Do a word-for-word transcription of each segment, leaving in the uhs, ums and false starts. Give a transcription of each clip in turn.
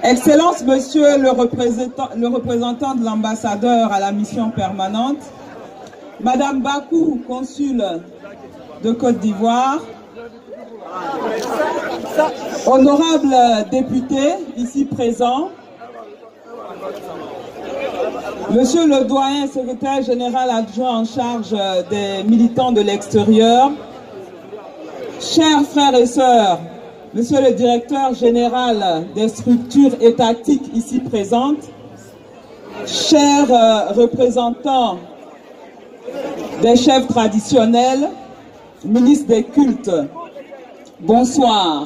Excellence, Monsieur le représentant, le représentant de l'ambassadeur à la mission permanente, Madame Bakou, consul de Côte d'Ivoire, honorables députés ici présents, Monsieur le doyen secrétaire général adjoint en charge des militants de l'extérieur, chers frères et sœurs, Monsieur le directeur général des structures étatiques ici présentes, chers euh, représentants des chefs traditionnels, ministres des cultes, bonsoir.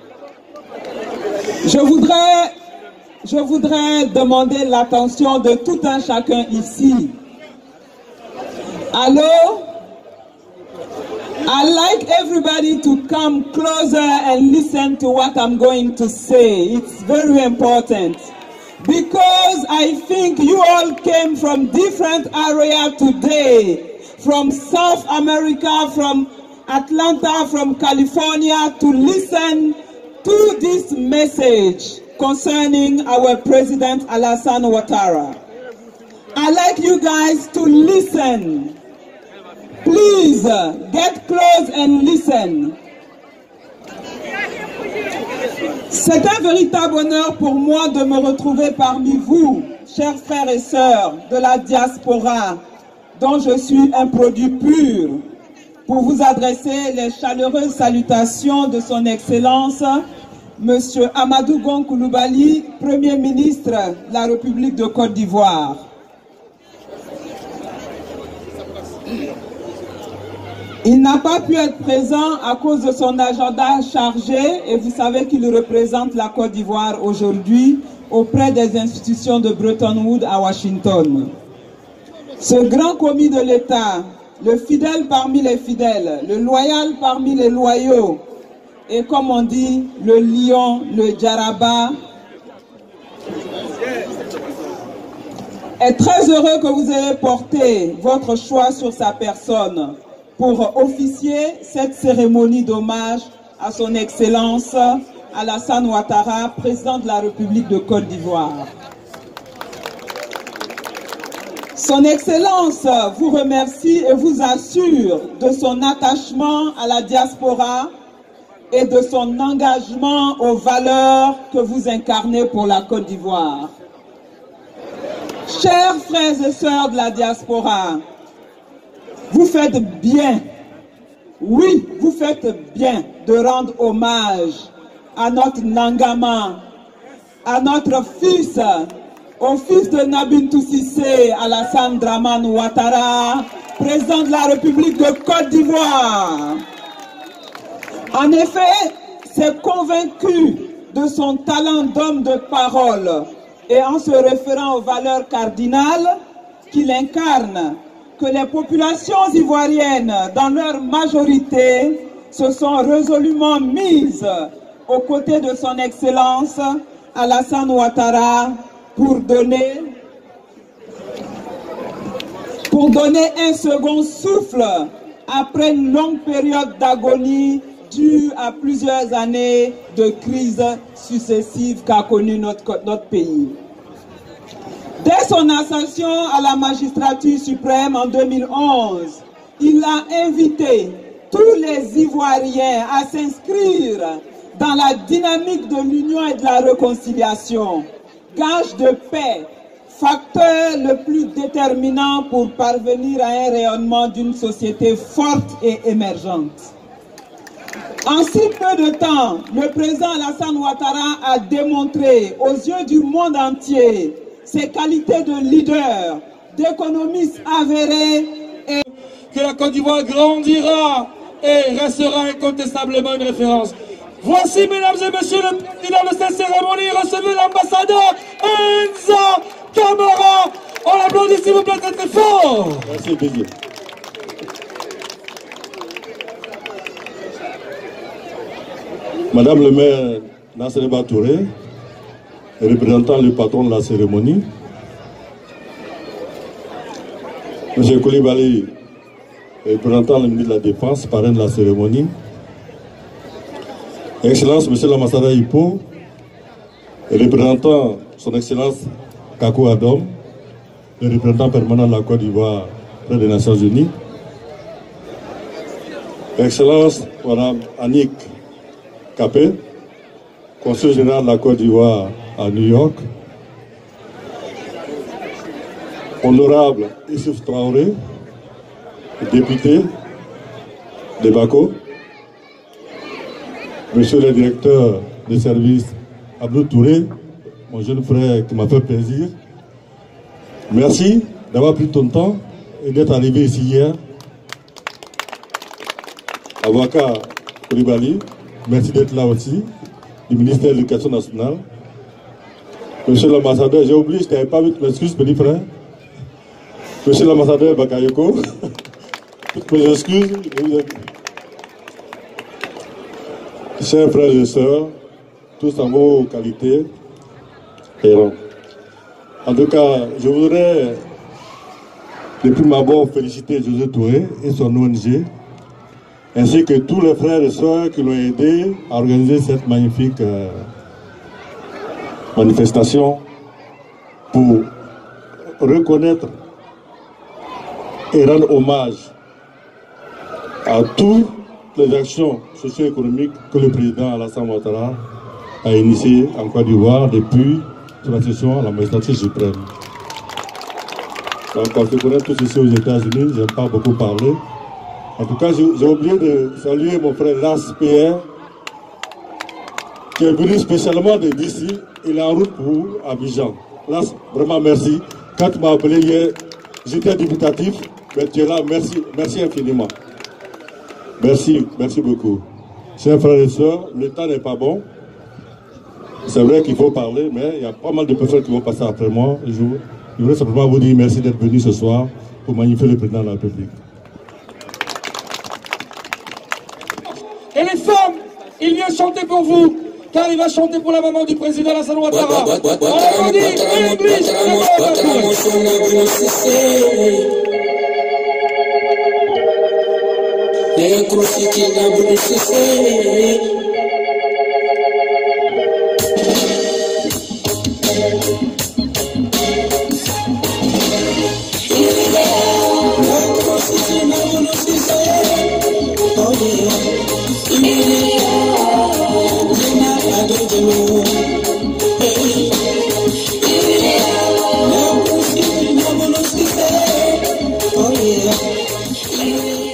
Je voudrais, je voudrais demander l'attention de tout un chacun ici. Allô? I'd like everybody to come closer and listen to what I'm going to say. It's very important because I think you all came from different areas today, from South America, from Atlanta, from California, to listen to this message concerning our President Alassane Ouattara. I'd like you guys to listen. Please, get close and listen. C'est un véritable honneur pour moi de me retrouver parmi vous, chers frères et sœurs de la diaspora, dont je suis un produit pur, pour vous adresser les chaleureuses salutations de son Excellence, Monsieur Amadou Gon Coulibaly, Premier ministre de la République de Côte d'Ivoire. Il n'a pas pu être présent à cause de son agenda chargé et vous savez qu'il représente la Côte d'Ivoire aujourd'hui auprès des institutions de Bretton Woods à Washington. Ce grand commis de l'État, le fidèle parmi les fidèles, le loyal parmi les loyaux et comme on dit, le lion, le djaraba, est très heureux que vous ayez porté votre choix sur sa personne pour officier cette cérémonie d'hommage à son Excellence Alassane Ouattara, président de la République de Côte d'Ivoire. Son Excellence vous remercie et vous assure de son attachement à la diaspora et de son engagement aux valeurs que vous incarnez pour la Côte d'Ivoire. Chers frères et sœurs de la diaspora, vous faites bien, oui, vous faites bien de rendre hommage à notre Nangama, à notre fils, au fils de Nabintou Cissé, Alassane Dramane Ouattara, président de la République de Côte d'Ivoire. En effet, c'est convaincu de son talent d'homme de parole et en se référant aux valeurs cardinales qu'il incarne, que les populations ivoiriennes, dans leur majorité, se sont résolument mises aux côtés de son Excellence Alassane Ouattara pour donner, pour donner un second souffle après une longue période d'agonie due à plusieurs années de crises successives qu'a connu notre, notre pays. Dès son ascension à la magistrature suprême en deux mille onze, il a invité tous les Ivoiriens à s'inscrire dans la dynamique de l'union et de la réconciliation, gage de paix, facteur le plus déterminant pour parvenir à un rayonnement d'une société forte et émergente. En si peu de temps, le président Alassane Ouattara a démontré aux yeux du monde entier ses qualités de leader, d'économiste avéré et que la Côte d'Ivoire grandira et restera incontestablement une référence. Voici, mesdames et messieurs, le président de cette cérémonie, recevez l'ambassadeur Enza Camara. On l'applaudit s'il vous plaît très très fort. Merci, Bélier. Madame le maire Nassereba Touré, représentant le patron de la cérémonie, M. Coulibaly, représentant le ministre de la Défense, parrain de la cérémonie, Excellence, M. l'ambassadeur Hippo, et représentant son Excellence Kakou Adom, le représentant permanent de la Côte d'Ivoire près des Nations Unies, Excellence Madame Annick Capé, Consul général de la Côte d'Ivoire à New York, Honorable Issouf Traoré, député de Bako, Monsieur le directeur des services Abdou Touré, mon jeune frère qui m'a fait plaisir. Merci d'avoir pris ton temps et d'être arrivé ici hier. Avocat Koulibaly, merci d'être là aussi, du ministère de l'Éducation nationale. Monsieur l'ambassadeur, j'ai oublié, je ne t'avais pas vu, m'excuse, petit frère. Monsieur l'ambassadeur Bakayoko, toutes mes excuses. Chers frères et sœurs, tous en vos qualités et rangs. En tout cas, je voudrais, depuis ma bord, féliciter José Touré et son O N G, ainsi que tous les frères et sœurs qui l'ont aidé à organiser cette magnifique euh, manifestation pour reconnaître et rendre hommage à toutes les actions socio-économiques que le président Alassane Ouattara a initiées en Côte d'Ivoire depuis son accession à la magistrature suprême. Donc, on se connaît tous ici aux États-Unis, je n'ai pas beaucoup parlé. En tout cas, j'ai oublié de saluer mon frère Lars P R, qui est venu spécialement de d'ici. Il est en route pour Abidjan. Lars, vraiment merci. Quand tu m'as appelé hier, j'étais dubitatif. Mais tu es là, merci, merci infiniment. Merci, merci beaucoup. Chers frères et sœurs, le temps n'est pas bon. C'est vrai qu'il faut parler, mais il y a pas mal de personnes qui vont passer après moi. Je, je voudrais simplement vous dire merci d'être venus ce soir pour magnifier le président de la République. Et les femmes, il vient chanter pour vous, car il va chanter pour la maman du président Alassane Ouattara. On dit English, Oh yeah.